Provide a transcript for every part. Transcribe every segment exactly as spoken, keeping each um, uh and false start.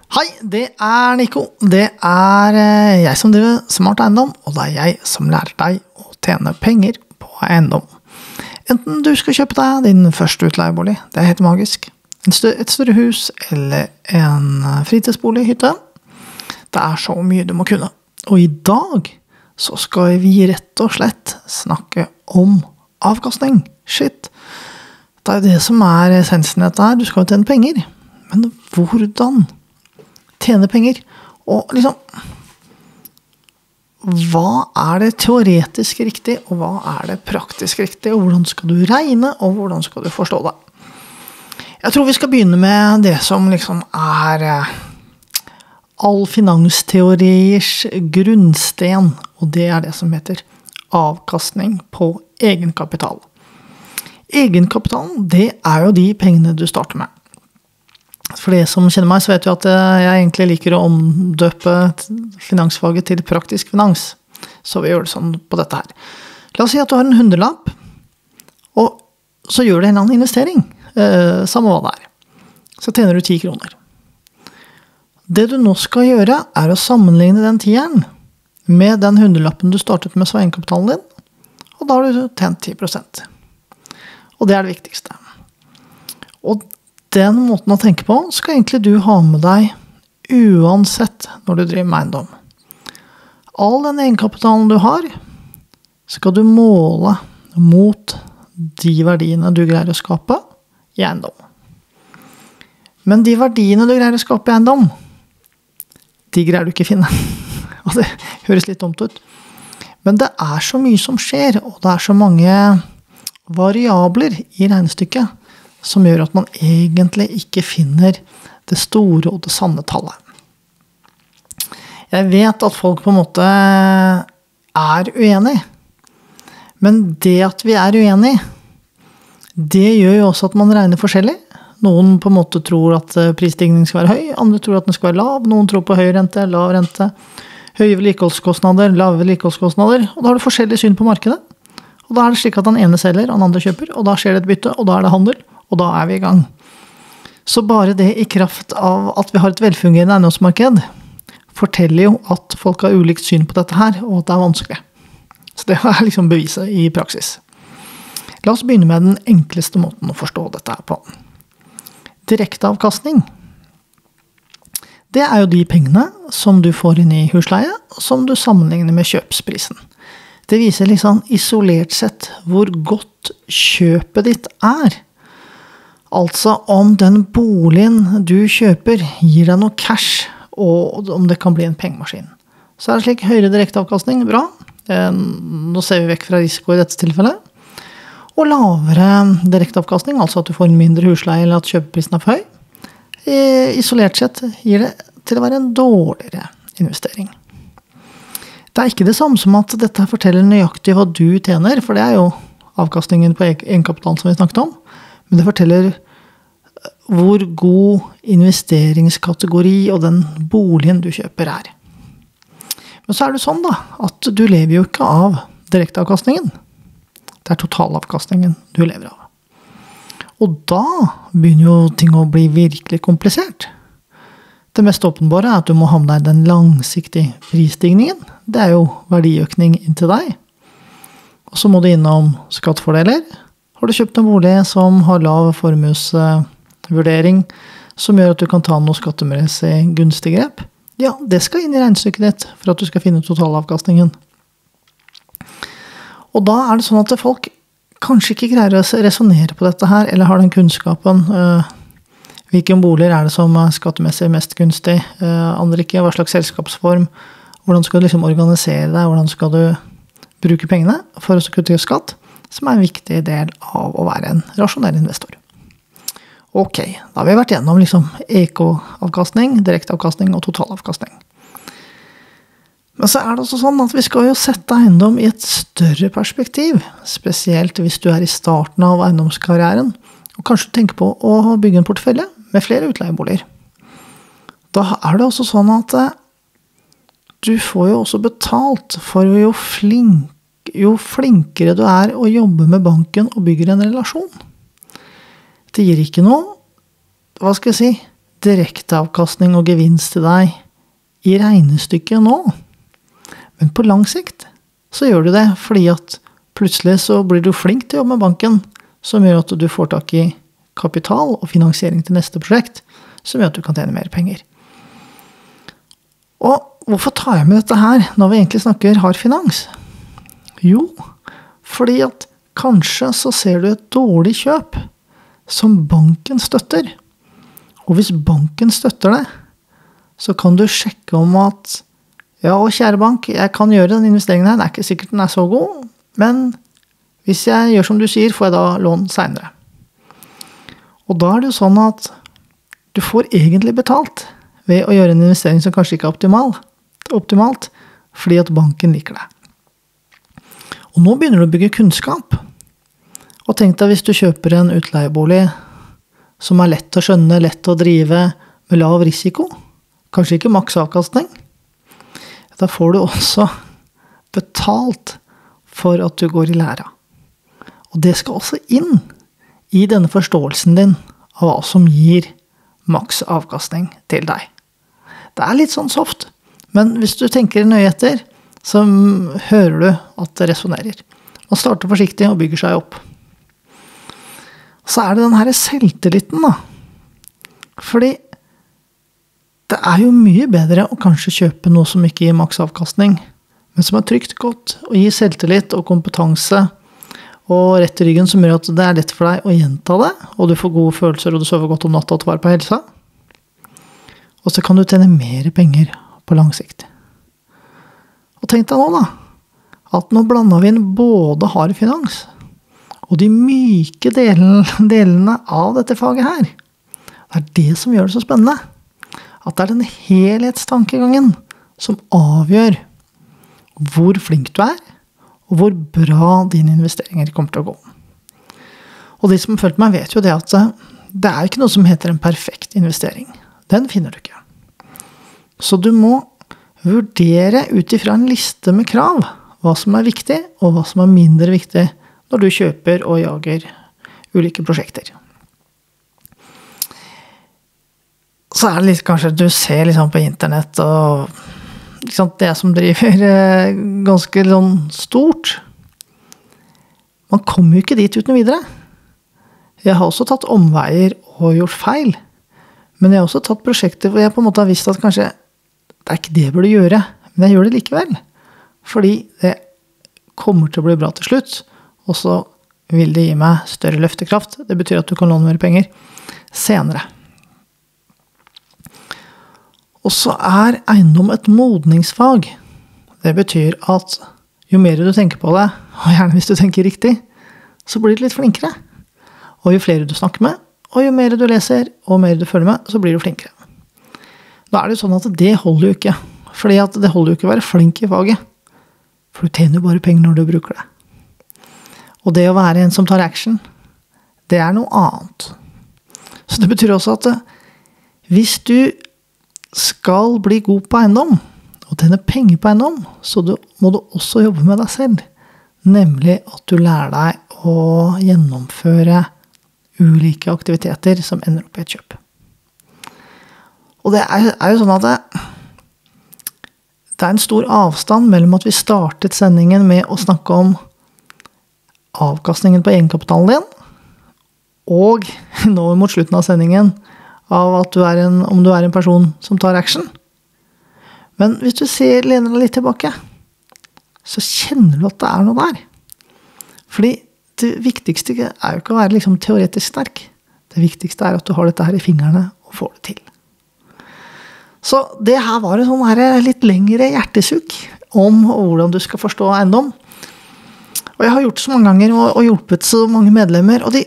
Hei, det er Nico. Det er jeg som driver Smart Eiendom, og det er jeg som lærer deg å tjene penger på eiendom. Enten du skal kjøpe deg din første utleiebolig, det er helt magisk, et større, et større hus eller en fritidsbolig, hytte. Det er så mye du må kunne. Og i dag så skal vi rett og slett snakke om avkastning. Shit. Det er jo det som er essensen i dette her. Du skal jo tjene penger. Men hvordan tjene penger? Og liksom, hva er det teoretisk riktig, og hva er det praktisk riktig, og hvordan skal du regne, og hvordan skal du forstå det? Jeg tror vi skal begynne med det som liksom er all finansteoriers grunnsten, og det er det som heter avkastning på egenkapital. Egenkapitalen, det er jo de pengene du starter med. For de som kjenner meg, så vet du at jeg egentlig liker å omdøpe finansfaget til praktisk finans. Så vi gjør det sånn på dette her. La oss si at du har en hundrelapp, og så gjør du en annen investering, eh, samme hva det er. Så tjener du ti kroner. Det du nå skal gjøre er å sammenligne den tieren med den hundrelappen du startet med som egenkapitalen din, og da har du tjent ti prosent. Og det er det viktigste. Og den måten å tenke på skal egentlig du ha med deg uansett når du driver med eiendom. All den egenkapitalen du har skal du måle mot de verdiene du greier å skape i eiendom. Men de verdiene du greier å skape i eiendom, de greier du ikke finne. Og det høres litt dumt ut. Men det er så mye som skjer, og det er så mange variabler i regnestykket som gjør at man egentlig ikke finner det store og det sanne tallet. Jeg vet at folk på en måte er uenige, men det at vi er uenige, det gjør jo også at man regner forskjellig. Noen på en måte tror at prisstigningen skal være høy, andre tror at den skal være lav, noen tror på høy rente, lav rente, høye vedlikeholdskostnader, lave vedlikeholdskostnader, og da har du forskjellig syn på markedet. Og da er det slik at den ene selger, og den andre kjøper, og da skjer det et bytte, og da er det handel, og da er vi i gang. Så bare det i kraft av at vi har et velfungerende eiendomsmarked, forteller jo at folk har ulikt syn på dette her, og at det er vanskelig. Så det er liksom beviset i praksis. La oss begynne med den enkleste måten å forstå dette her på. Direkteavkastning. Det er jo de pengene som du får inn i husleie, som du sammenligner med kjøpsprisen. Det viser liksom isolert sett hvor godt kjøpet ditt er. Altså om den boligen du kjøper gir deg noe cash, og om det kan bli en pengemaskin. Så er det slik høyere direkteavkastning, bra. Nå ser vi vekk fra risiko i dette tilfellet. Og lavere direkteavkastning, altså at du får en mindre husleie eller at kjøpeprisen er for høy, isolert sett gir det til å være en dårligere investering. Det er ikke det samme som at dette forteller nøyaktig hva du tjener, for det er jo avkastningen på egenkapitalen som vi snakket om, men det forteller hvor god investeringskategori og den boligen du kjøper er. Men så er det sånn da, at du lever jo ikke av direkteavkastningen. Det er totalavkastningen du lever av. Og da begynner jo ting å bli virkelig komplisert. Det mest åpenbare er at du må ha med deg den langsiktige prisstigningen. Det er jo verdiøkning inn til deg. Og så må du innom skattefordeler. Har du kjøpt en bolig som har lav formuesvurdering, som gjør at du kan ta noe skattemessig gunstig grep? Ja, det skal inn i regnestykket ditt for at du skal finne totalavkastningen. Og da er det sånn at folk kanskje ikke greier å resonere på dette her, eller har den kunnskapen. Hvilken boliger er det som er skattemessig mest gunstig? Andre ikke, hva slags selskapsform? Hvordan skal du liksom organisere deg? Hvordan skal du bruke pengene for å kutte skatt? Som er en viktig del av å være en rasjonell investor. Ok, da har vi vært gjennom liksom E K-avkastning, direkteavkastning og totalavkastning. Men så er det også sånn at vi skal jo sette eiendom i et større perspektiv, spesielt hvis du er i starten av eiendomskarrieren, og kanskje tenker på å bygge en portefølje med flere utleieboliger. Da er det også sånn at du får jo også betalt for jo flink jo flinkere du er å jobbe med banken og bygger en relasjon. Det gir ikke noe, hva skal jeg si, direkteavkastning og gevinst til deg i regnestykket nå. Men på lang sikt så gjør du det fordi at plutselig så blir du flink til å jobbe med banken, som gjør at du får tak i kapital og finansiering til neste prosjekt, som gjør at du kan tjene mer penger. Og hvorfor tar jeg med dette her når vi egentlig snakker hard finans? Jo, fordi at kanskje så ser du et dårlig kjøp som banken støtter. Og hvis banken støtter det, så kan du sjekke om at ja, kjære bank, jeg kan gjøre den investeringen her, det er ikke sikkert den er så god, men hvis jeg gjør som du sier, får jeg da lån senere. Og da er det jo sånn at du får egentlig betalt ved å gjøre en investering som kanskje ikke er optimal, optimalt, fordi at banken liker det. Og nå begynner du å bygge kunnskap. Og tenk deg hvis du kjøper en utleiebolig som er lett å skjønne, lett å drive med lav risiko, kanskje ikke maks avkastning, da får du også betalt for at du går i læra. Og det skal også inn i denne forståelsen din av hva som gir maks avkastning til deg. Det er litt sånn soft, men hvis du tenker nøye etter, så hører du at det resonerer. Man starter forsiktig og bygger seg opp. Så er det den her selvtilliten da. Fordi det er jo mye bedre å kanskje kjøpe noe som ikke gir maks avkastning, men som er trygt godt og gir selvtillit og kompetanse og rett i ryggen som gjør at det er lett for deg å gjenta det, og du får gode følelser og du sover godt om natta og tar på helsa. Og så kan du tjene mer penger på lang sikt. Og tenk deg nå da, at nå blander vi inn både hard finans og de myke delene, delene av dette faget her. Det er det som gjør det så spennende. At det er den helhetstankegangen som avgjør hvor flink du er, og hvor bra dine investeringer kommer til å gå. Og de som har følt meg vet jo det at det er ikke noe som heter en perfekt investering. Den finner du ikke. Så du må vurdere ut ifra en liste med krav hva som er viktig, og hva som er mindre viktig når du kjøper og jager ulike prosjekter. Så er det litt, kanskje du ser liksom på internett og liksom, det som driver eh, ganske sånn stort. Man kommer jo ikke dit uten videre. Jeg har også tatt omveier og gjort feil. Men jeg har også tatt prosjekter hvor jeg på en måte har visst at kanskje det er ikke det jeg burde gjøre, men jeg gjør det likevel. Fordi det kommer til å bli bra til slutt, og så vil det gi meg større løftekraft. Det betyr at du kan låne mer penger senere. Og så er eiendom et modningsfag. Det betyr at jo mer du tenker på det, og gjerne hvis du tenker riktig, så blir du litt flinkere. Og jo flere du snakker med, og jo mer du leser, og mer du følger med, så blir du flinkere. Nå er det jo sånn at det holder jo ikke, fordi at det holder jo ikke å være flink i faget, for du tjener jo bare penger når du bruker det. Og det å være en som tar action, det er noe annet. Så det betyr også at hvis du skal bli god på eiendom, og tjene penger på eiendom, så du, må du også jobbe med deg selv. Nemlig at du lærer deg å gjennomføre ulike aktiviteter som ender opp i et kjøp. Og det er, er jo sånn at det, det er en stor avstand mellom at vi startet sendingen med å snakke om avkastningen på egenkapitalen din, og nå mot slutten av sendingen av at du er en, om du er en person som tar action. Men hvis du ser, lener deg litt tilbake, så kjenner du at det er noe der. Fordi det viktigste er jo ikke å være liksom teoretisk sterk. Det viktigste er at du har dette her i fingrene og får det til. Så det her var en sånn her litt lengre hjertesuk om hvordan du skal forstå eiendom. Og jeg har gjort det så mange ganger og, og hjulpet så mange medlemmer, og de,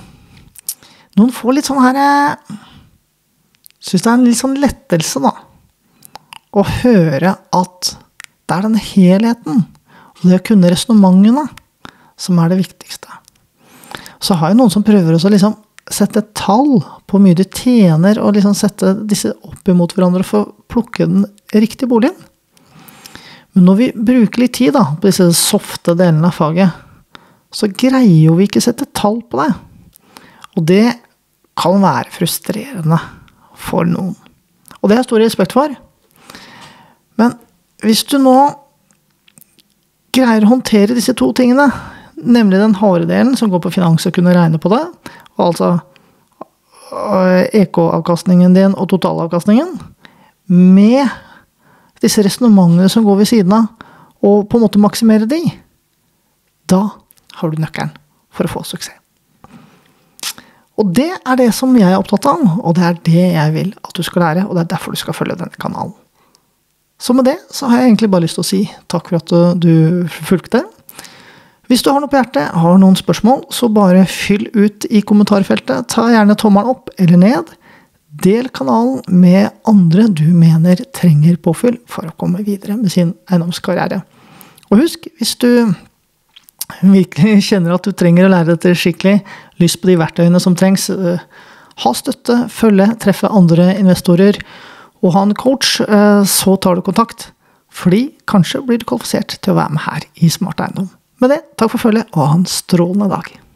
noen får litt sånn her, synes det er en litt sånn lettelse da, å høre at det er den helheten, og det å kunne resonementene, som er det viktigste. Så har jeg noen som prøver å liksom sette et tall på hvor mye du tjener, og liksom sette disse opp imot hverandre for å plukke den riktige boligen. Men når vi bruker litt tid da, på disse softe delene av faget, så greier jo vi ikke sette tall på det. Og det kan være frustrerende for noen. Og det har jeg stor respekt for. Men hvis du nå greier å håndtere disse to tingene, nemlig den harde delen som går på finans og kunne regne på det, og altså E K-avkastningen din og totalavkastningen, med disse resonementene som går ved siden av, og på en måte maksimere de, da har du nøkkelen for å få suksess. Og det er det som jeg er opptatt av, og det er det jeg vil at du skal lære, og det er derfor du skal følge denne kanalen. Så med det så har jeg egentlig bare lyst til å si takk for at du fulgte. Hvis du har noe på hjertet, har noen spørsmål, så bare fyll ut i kommentarfeltet. Ta gjerne tommelen opp eller ned. Del kanalen med andre du mener trenger påfyll for å komme videre med sin eiendomskarriere. Og husk, hvis du virkelig kjenner at du trenger å lære dette skikkelig, lyst på de verktøyene som trengs, ha støtte, følge, treffe andre investorer, og ha en coach, så tar du kontakt. Fordi kanskje blir du kvalifisert til å være med her i Smart Eiendom. Med det, takk for følget, og ha en strålende dag.